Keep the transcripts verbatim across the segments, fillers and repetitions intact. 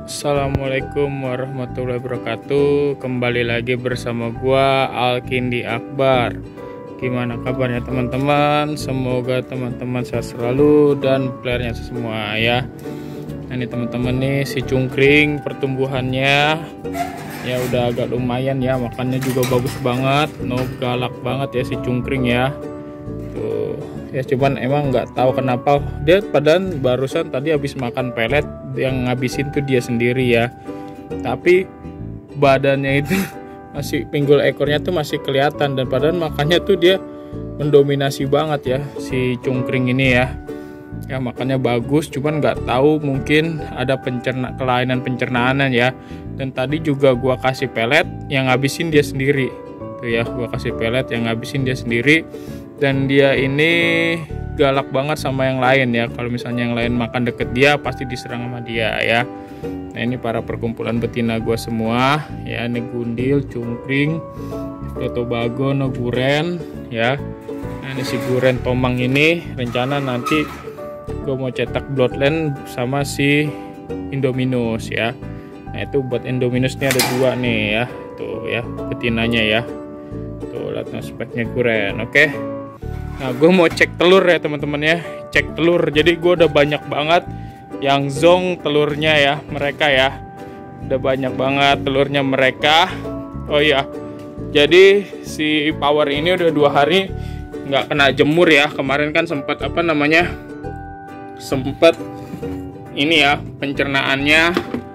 Assalamualaikum warahmatullahi wabarakatuh. Kembali lagi bersama gua Alkindi Akbar. Gimana kabarnya teman-teman? Semoga teman-teman sehat selalu dan playernya semua ya. Nah, ini teman-teman nih si cungkring pertumbuhannya ya udah agak lumayan ya, makannya juga bagus banget, no galak banget ya si cungkring ya. Tuh ya, cuman emang nggak tahu kenapa dia padahal barusan tadi habis makan pelet, yang ngabisin tuh dia sendiri ya, tapi badannya itu masih, pinggul ekornya tuh masih kelihatan, dan padahal makannya tuh dia mendominasi banget ya si cungkring ini ya. Ya makannya bagus, cuman nggak tahu mungkin ada pencerna kelainan pencernaan ya. Dan tadi juga gua kasih pelet yang ngabisin dia sendiri tuh ya, gua kasih pelet yang ngabisin dia sendiri. Dan dia ini galak banget sama yang lain ya. Kalau misalnya yang lain makan deket dia, pasti diserang sama dia ya. Nah, ini para perkumpulan betina gua semua ya. Ini gundil, cungkring, tobago, no guren ya. Nah, ini si guren tomang ini rencana nanti gue mau cetak bloodline sama si Indominus ya. Nah, itu buat Indominusnya ada dua nih ya. Tuh ya, betinanya ya. Tuh lihat speknya guren. Oke. Nah, gue mau cek telur ya teman-teman ya, cek telur. Jadi gue udah banyak banget yang zong telurnya ya, mereka ya, udah banyak banget telurnya mereka. Oh iya, jadi si Power ini udah dua hari nggak kena jemur ya. Kemarin kan sempat apa namanya, sempat ini ya, pencernaannya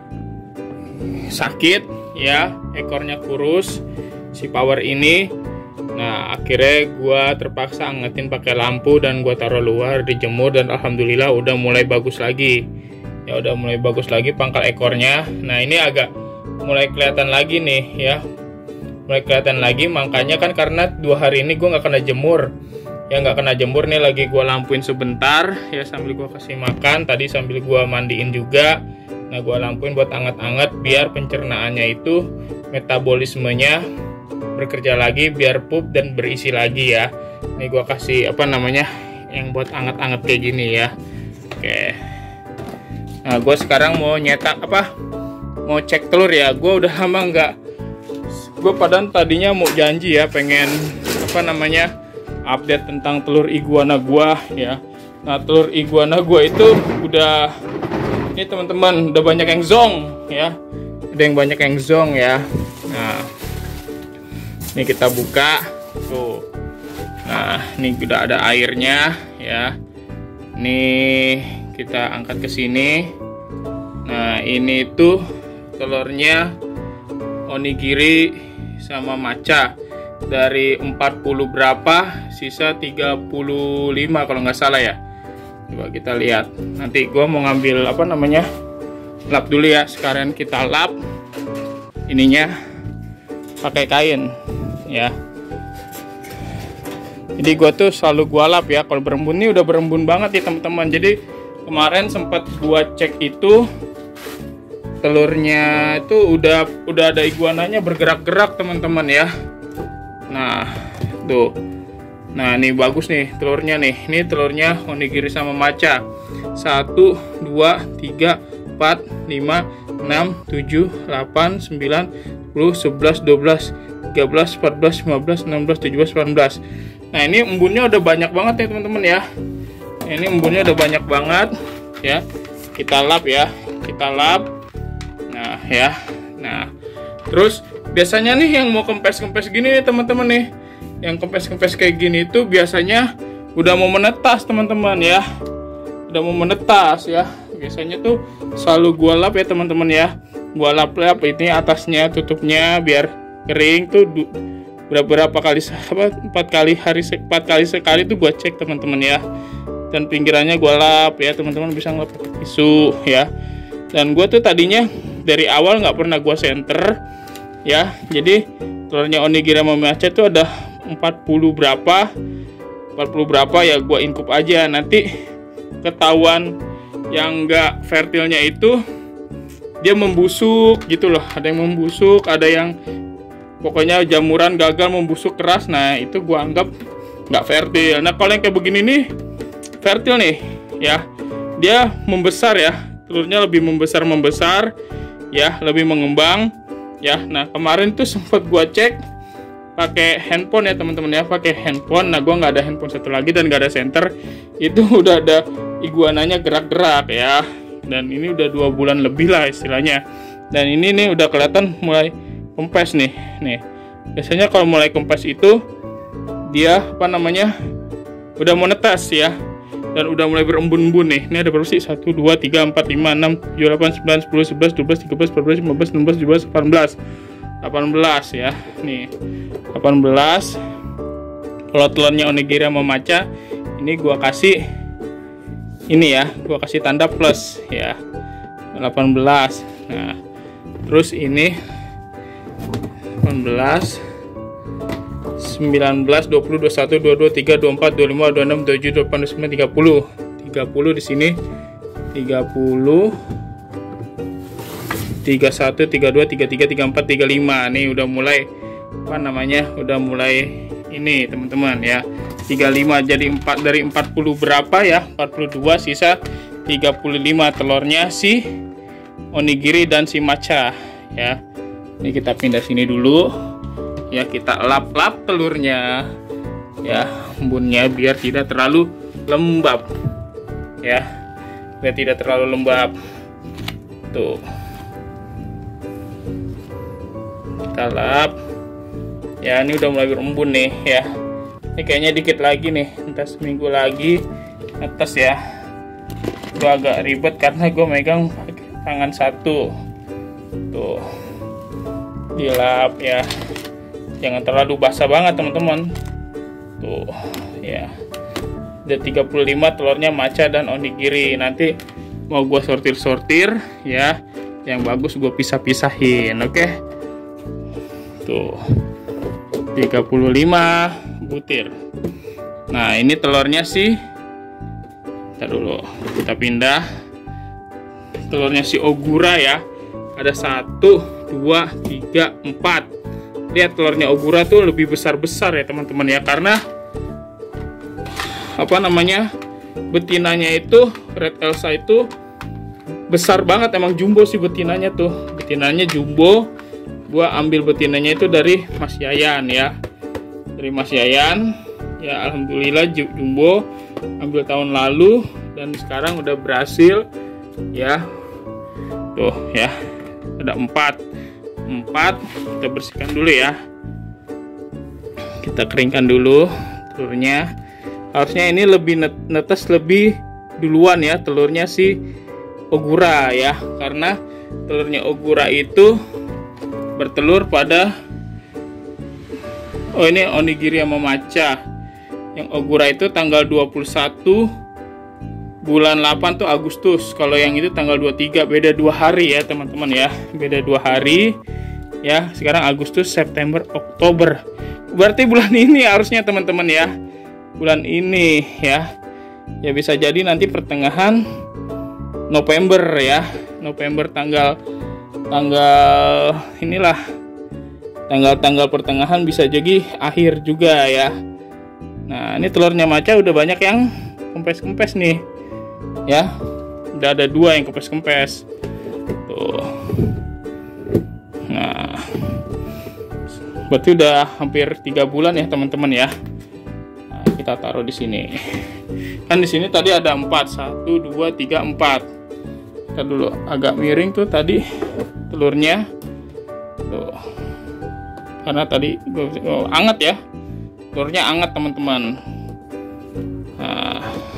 sakit ya, ekornya kurus si Power ini. Nah, akhirnya gue terpaksa angetin pakai lampu dan gue taruh luar dijemur, dan alhamdulillah udah mulai bagus lagi. Ya udah mulai bagus lagi pangkal ekornya. Nah, ini agak mulai kelihatan lagi nih ya. Mulai kelihatan lagi, makanya kan karena dua hari ini gue nggak kena jemur. Ya nggak kena jemur nih, lagi gue lampuin sebentar ya sambil gue kasih makan. Tadi sambil gue mandiin juga. Nah, gue lampuin buat anget-anget biar pencernaannya itu metabolismenya bekerja lagi, biar pup dan berisi lagi ya. Ini gua kasih apa namanya, yang buat anget-anget kayak gini ya. Oke. Nah, gua sekarang mau nyetak apa, mau cek telur ya. Gua udah lama nggak, gua padahal tadinya mau janji ya pengen apa namanya update tentang telur iguana gua ya. Nah, telur iguana gua itu udah, ini teman-teman, udah banyak yang zong ya. Ada yang banyak yang zong ya. Nah, ini kita buka tuh. Nah, ini udah ada airnya ya. Ini kita angkat ke sini. Nah, ini tuh telurnya onigiri sama maca. Dari empat puluh berapa, sisa tiga puluh lima kalau nggak salah ya. Coba kita lihat. Nanti gua mau ngambil apa namanya, lap dulu ya. Sekarang kita lap ininya pakai kain ya. Jadi gua tuh selalu gua lap ya. Kalau berembun nih udah berembun banget ya teman-teman. Jadi kemarin sempat gua cek itu telurnya itu udah udah ada iguananya bergerak-gerak teman-teman ya. Nah, tuh. Nah, ini bagus nih telurnya nih. Ini telurnya onigiri sama maca. satu, dua, tiga, empat, lima, enam, tujuh, delapan, sembilan, sepuluh, sebelas, dua belas, tiga belas, empat belas, lima belas, enam belas, tujuh belas, delapan belas. Nah, ini embunnya udah banyak banget ya teman-teman ya. Ini embunnya udah banyak banget ya. Kita lap ya, kita lap. Nah ya. Nah, terus biasanya nih yang mau kempes-kempes gini nih teman-teman nih, yang kempes-kempes kayak gini itu biasanya udah mau menetas teman-teman ya. Udah mau menetas ya. Biasanya tuh selalu gua lap ya teman-teman ya. Gua lap-lap ini atasnya, tutupnya biar kering tuh. Berapa kali apa empat kali hari empat kali sekali tuh gua cek teman-teman ya. Dan pinggirannya gua lap ya, teman-teman bisa ngelap pakai tisu ya. Dan gua tuh tadinya dari awal nggak pernah gua center ya. Jadi telurnya onigiri sama maca tuh ada empat puluh berapa empat puluh berapa ya, gua inkup aja. Nanti ketahuan yang nggak fertilnya itu dia membusuk gitu loh. Ada yang membusuk, ada yang pokoknya jamuran gagal membusuk keras. Nah, itu gua anggap nggak fertil. Nah, kalau yang kayak begini nih fertil nih ya, dia membesar ya, telurnya lebih membesar membesar ya, lebih mengembang ya. Nah kemarin tuh sempat gua cek pakai handphone ya teman-teman ya, pakai handphone. Nah gua nggak ada handphone satu lagi dan nggak ada senter, itu udah ada iguananya gerak-gerak ya. Dan ini udah dua bulan lebih lah istilahnya. Dan ini nih udah kelihatan mulai kempes nih. Nih biasanya kalau mulai kempes itu dia apa namanya udah mau netas ya, dan udah mulai berembun-embun nih. Ini ada berapa sih? satu, dua, tiga, empat, lima, enam, tujuh, delapan, sembilan, sepuluh, sebelas, dua belas, tiga belas, empat belas, lima belas, enam belas, tujuh belas, delapan belas. delapan belas ya. Nih, delapan belas. Kalau telurnya onigiri sama matcha, ini gua kasih ini ya, gua kasih tanda plus ya. delapan belas. Nah, terus ini delapan belas, sembilan belas, dua puluh, dua puluh satu, dua puluh dua, tiga, dua puluh empat, dua puluh lima, dua puluh enam, dua puluh tujuh, dua puluh delapan, dua puluh sembilan, tiga puluh. tiga puluh di sini. tiga puluh, tiga puluh satu, tiga puluh dua, tiga puluh tiga, tiga puluh empat, tiga puluh lima. Nih udah mulai apa namanya? Udah mulai ini, teman-teman ya. tiga puluh lima jadi empat dari empat puluh berapa ya? empat puluh dua, sisa tiga puluh lima telurnya si onigiri dan si matcha ya. Ini kita pindah sini dulu. Ya, kita lap-lap telurnya ya, embunnya biar tidak terlalu lembab ya, biar tidak terlalu lembab tuh. Kita lap ya, ini udah mulai berembun nih ya. Ini kayaknya dikit lagi nih, entah seminggu lagi netes ya. Itu agak ribet karena gue megang pakai tangan satu tuh, dilap ya. Jangan terlalu basah banget teman-teman. Tuh ya. Ada tiga puluh lima telurnya matcha dan onigiri. Nanti mau gua sortir-sortir ya. Yang bagus gua pisah-pisahin, oke? Okay? Tuh. tiga puluh lima butir. Nah, ini telurnya sih. Kita dulu. Kita pindah. Telurnya si Ogura ya. Ada satu, dua, tiga, empat. Lihat telurnya Ogura tuh lebih besar-besar ya teman-teman ya, karena apa namanya, betinanya itu Red Elsa itu besar banget, emang jumbo sih betinanya tuh, betinanya jumbo. Gua ambil betinanya itu dari Mas Yayan ya, dari Mas Yayan ya, alhamdulillah jumbo, ambil tahun lalu dan sekarang udah berhasil ya. Tuh ya, ada empat. empat. Kita bersihkan dulu ya, kita keringkan dulu telurnya. Harusnya ini lebih netes lebih duluan ya telurnya si Ogura ya, karena telurnya Ogura itu bertelur pada, oh ini onigiri sama matcha. Yang Ogura itu tanggal dua puluh satu bulan delapan tuh Agustus. Kalau yang itu tanggal dua puluh tiga, beda dua hari ya teman-teman ya, beda dua hari ya. Sekarang Agustus, September, Oktober, berarti bulan ini harusnya teman-teman ya, bulan ini ya. Ya bisa jadi nanti pertengahan November ya, November tanggal tanggal inilah, tanggal-tanggal pertengahan, bisa jadi akhir juga ya. Nah ini telurnya matcha udah banyak yang kempes-kempes nih ya, udah ada dua yang kempes-kempes tuh. Nah berarti udah hampir tiga bulan ya teman-teman ya. Nah, kita taruh di sini. Kan di sini tadi ada empat, satu, dua, tiga, empat. Kita dulu agak miring tuh tadi telurnya tuh, karena tadi oh, anget ya, telurnya anget teman-teman. Nah,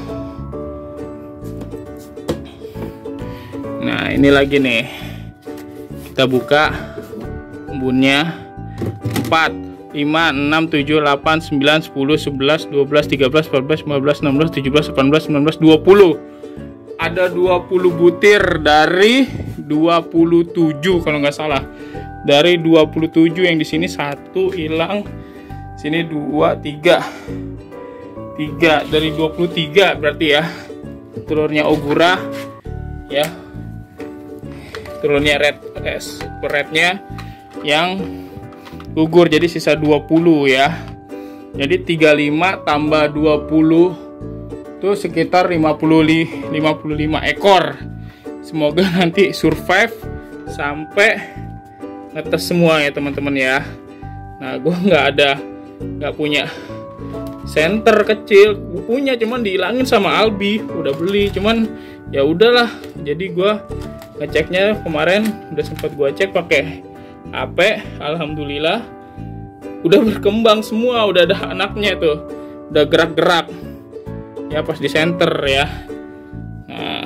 nah ini lagi nih, kita buka embunnya. Empat, lima, enam, tujuh, delapan, sembilan, sepuluh, sebelas, dua belas, tiga belas, empat belas, lima belas, enam belas, tujuh belas, delapan belas, sembilan belas, dua puluh. Ada dua puluh butir dari dua puluh tujuh kalau nggak salah. Dari dua puluh tujuh yang di sini satu hilang. Sini dua, tiga. tiga dari dua puluh tiga berarti ya. Telurnya Ogura ya. Telurnya red es, rednya yang gugur, jadi sisa dua puluh ya. Jadi tiga puluh lima tambah dua puluh itu sekitar lima puluh lima ekor. Semoga nanti survive sampai ngetes semua ya teman-teman ya. Nah gue nggak ada nggak punya senter kecil, gue punya cuman dihilangin sama Albi, udah beli cuman ya udahlah. Jadi gue ngeceknya kemarin udah sempat gue cek pakai H P, alhamdulillah udah berkembang semua, udah ada anaknya tuh, udah gerak-gerak ya pas di center ya. Nah,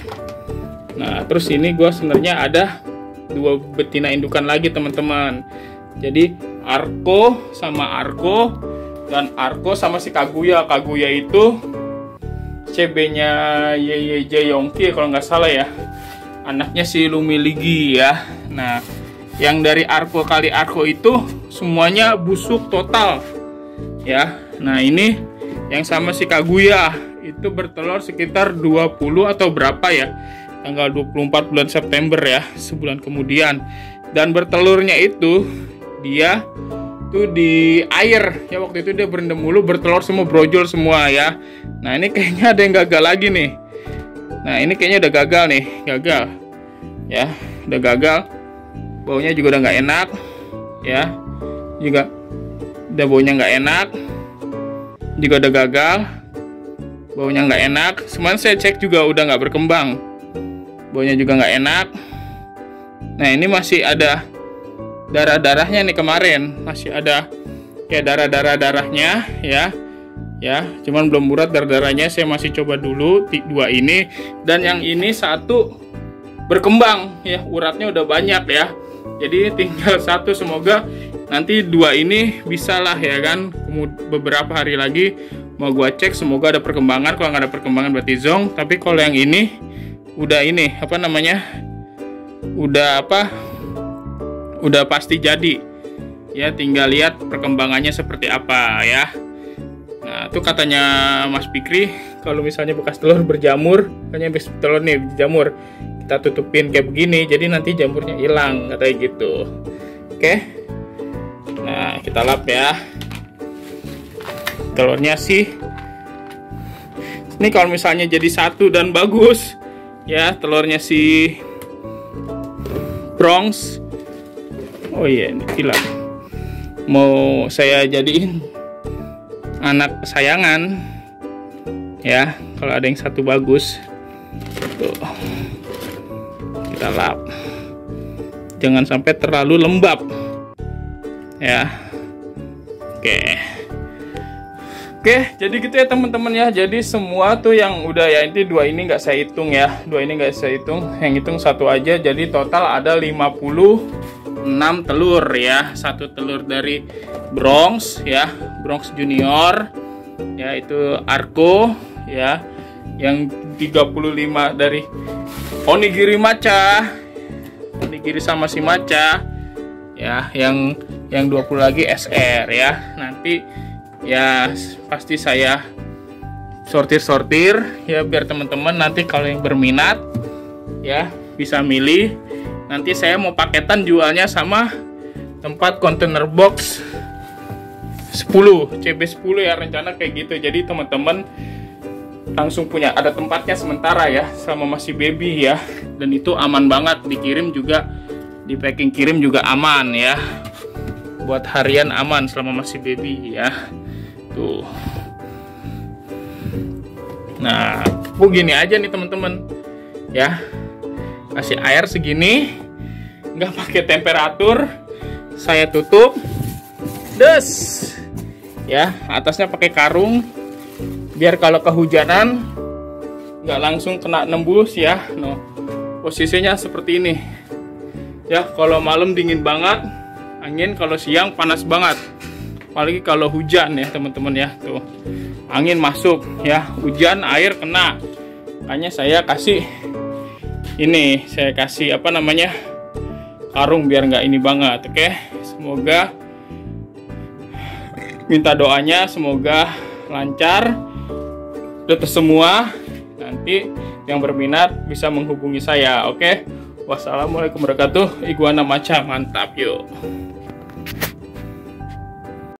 nah terus ini gue sebenarnya ada dua betina indukan lagi teman-teman. Jadi Arko sama Arko, dan Arko sama si Kaguya. Kaguya itu C B-nya Y Y J Yongki kalau nggak salah ya, anaknya si Lumiligi ya. Nah yang dari Arko kali Arko itu semuanya busuk total ya. Nah ini yang sama si Kaguya itu bertelur sekitar dua puluh atau berapa ya, tanggal dua puluh empat bulan September ya, sebulan kemudian. Dan bertelurnya itu dia tuh di air ya, waktu itu dia berendam mulu, bertelur semua, brojol semua ya. Nah ini kayaknya ada yang gagal lagi nih. Nah ini kayaknya udah gagal nih, gagal ya, udah gagal. Baunya juga udah nggak enak ya, juga udah baunya nggak enak, juga udah gagal, baunya nggak enak. Semalam saya cek juga udah nggak berkembang, baunya juga nggak enak. Nah ini masih ada darah-darahnya nih, kemarin masih ada kayak darah-darah darahnya ya, ya cuman belum urat darah-darahnya. Saya masih coba dulu dua ini, dan yang ini satu berkembang ya, uratnya udah banyak ya. Jadi tinggal satu, semoga nanti dua ini bisa lah ya kan. Beberapa hari lagi mau gua cek, semoga ada perkembangan. Kalau nggak ada perkembangan berarti zong. Tapi kalau yang ini udah ini apa namanya, udah apa, udah pasti jadi ya, tinggal lihat perkembangannya seperti apa ya. Nah itu katanya Mas Fikri, kalau misalnya bekas telur berjamur, katanya bekas telur nih berjamur, kita tutupin kayak begini, jadi nanti jamurnya hilang, katanya gitu. Oke, nah kita lap ya telurnya sih. Ini kalau misalnya jadi satu dan bagus ya, telurnya si Bronx. Oh iya, ini hilang. Mau saya jadiin anak kesayangan ya, kalau ada yang satu bagus. Tuh. Kita lap. Jangan sampai terlalu lembab. Ya. Oke. Oke, jadi gitu ya teman-teman ya. Jadi semua tuh yang udah ya, ini dua ini nggak saya hitung ya. Dua ini nggak saya hitung, yang hitung satu aja. Jadi total ada lima puluh enam telur ya. Satu telur dari Bronx ya, Bronx Junior ya, itu Arko ya. Yang tiga puluh lima dari Onigiri Macha, Onigiri sama si Macha ya. Yang yang dua puluh lagi S R ya. Nanti ya pasti saya sortir-sortir ya, biar teman-teman nanti kalau yang berminat ya bisa milih. Nanti saya mau paketan jualnya sama tempat container box sepuluh, C B sepuluh ya, rencana kayak gitu. Jadi teman-teman langsung punya, ada tempatnya sementara ya, sama masih baby ya. Dan itu aman banget, dikirim juga, di packing kirim juga aman ya. Buat harian aman selama masih baby ya. Tuh. Nah, begini aja nih teman-teman ya. Kasih air segini, nggak pakai temperatur, saya tutup, des ya, atasnya pakai karung biar kalau kehujanan nggak langsung kena nembus ya. No, posisinya seperti ini ya. Kalau malam dingin banget angin, kalau siang panas banget, apalagi kalau hujan ya teman-teman ya. Tuh, angin masuk ya, hujan air kena. Makanya saya kasih ini, saya kasih apa namanya, karung biar nggak ini banget. Oke, semoga, minta doanya semoga lancar, tetes semua. Nanti yang berminat bisa menghubungi saya. Oke, wassalamualaikum warahmatullahi wabarakatuh. Iguana Macha, mantap yuk.